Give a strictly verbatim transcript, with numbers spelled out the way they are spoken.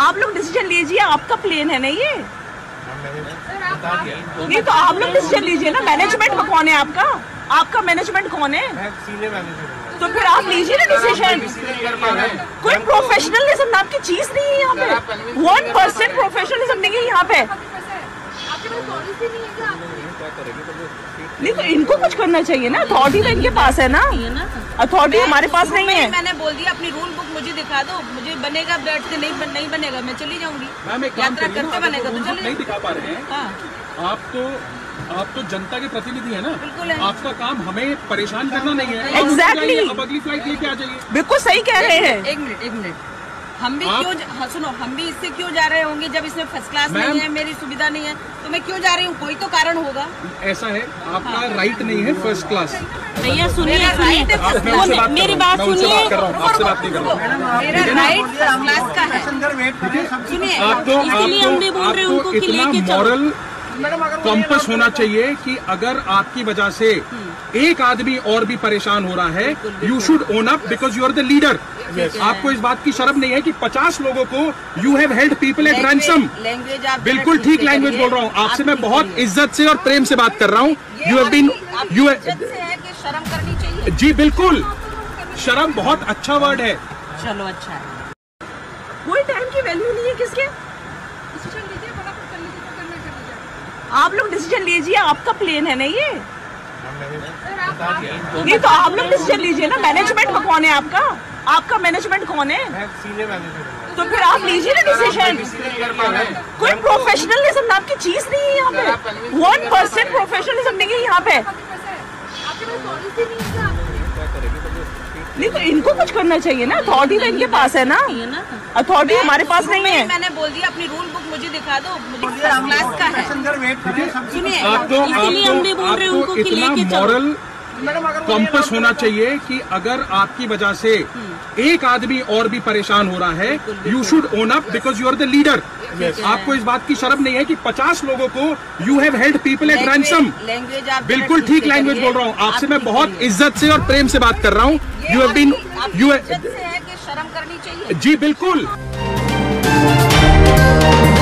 आप लोग डिसीजन लीजिए, आपका प्लेन है ना ये। नहीं तो आप लोग डिसीजन लीजिए ना, मैनेजमेंट में कौन है आपका? आपका मैनेजमेंट कौन है? तो फिर आप लीजिए ना डिसीजन। कोई प्रोफेशनलिज्म नाम की चीज नहीं है यहाँ पे, वन परसेंट प्रोफेशनलिज्म नहीं है यहाँ पे। नहीं तो इनको कुछ करना चाहिए ना, अथॉरिटी तो इनके पास है ना, अथॉरिटी हमारे पास नहीं है। मैंने बोल दिया अपनी रूल बुक मुझे दिखा दो, मुझे बनेगा बैठ के, नहीं बन, नहीं बनेगा मैं चली जाऊंगी। यात्रा करते बनेगा तो चले। नहीं दिखा पा रहे हैं। हाँ। आप तो आप तो जनता के प्रतिनिधि है ना, बिल्कुल है। आपका काम हमें परेशान करना नहीं है। एग्जैक्टली, अब अगली फ्लाइट लेके आ जाइए। बिल्कुल सही कह रहे हैं। एक मिनट एक मिनट हम भी क्यों, हाँ सुनो, हम भी इससे क्यों जा रहे होंगे जब इसमें फर्स्ट क्लास नहीं है, मेरी सुविधा नहीं है, तो मैं क्यों जा रही हूँ? कोई तो कारण होगा। ऐसा है, आपका हाँ। राइट नहीं है फर्स्ट क्लास। भैया सुनिए, मेरी बात सुनिए, आपसे बात नहीं कर रहा हूँ। मेरा राइट फर्स्ट क्लास का है। सुनिए, आपको आपको इतना मॉरल कॉम्पस होना चाहिए कि अगर आपकी वजह से एक आदमी और भी परेशान हो रहा है, you should own up because you are the leader. आपको इस बात की शर्म नहीं है कि पचास लोगों को you have held people at ransom. बिल्कुल ठीक लैंग्वेज बोल रहा हूँ आपसे, मैं बहुत इज्जत से और प्रेम से बात कर रहा हूँ। यू हैव बीन यू शर्म करनी चाहिए। जी बिल्कुल, शर्म बहुत अच्छा वर्ड है। चलो अच्छा है, कोई टाइम की वैल्यू नहीं है किसके। आप लोग डिसीजन लीजिए, आपका प्लेन है ना ये। नहीं तो आप लोग डिसीजन लीजिए ना, मैनेजमेंट में कौन है आपका? आपका मैनेजमेंट कौन है? तो फिर आप लीजिए ना डिसीजन। कोई प्रोफेशनलिज्म नाम की चीज नहीं है यहाँ पे, वन परसेंट प्रोफेशनलिज्म नहीं है यहाँ पे। नहीं तो इनको कुछ करना चाहिए ना, अथॉरिटी तो इनके पास है ना, अथॉरिटी हमारे पास नहीं है। मैंने बोल दिया अपनी रूल बुक मुझे दिखा दो, मुझे फर्स्ट क्लास का है। सुनिए, आपको आपको इतना मॉरल कॉम्पस होना चाहिए कि अगर आपकी वजह से एक आदमी और भी परेशान हो रहा है, you should own up because you are the leader. आपको इस बात की शर्म नहीं है कि पचास लोगों को you have held people at ransom. बिल्कुल ठीक लैंग्वेज बोल रहा हूँ आपसे, मैं बहुत इज्जत से और प्रेम से बात कर रहा हूँ। यू हैव बीन यू शर्म करनी चाहिए। जी बिल्कुल।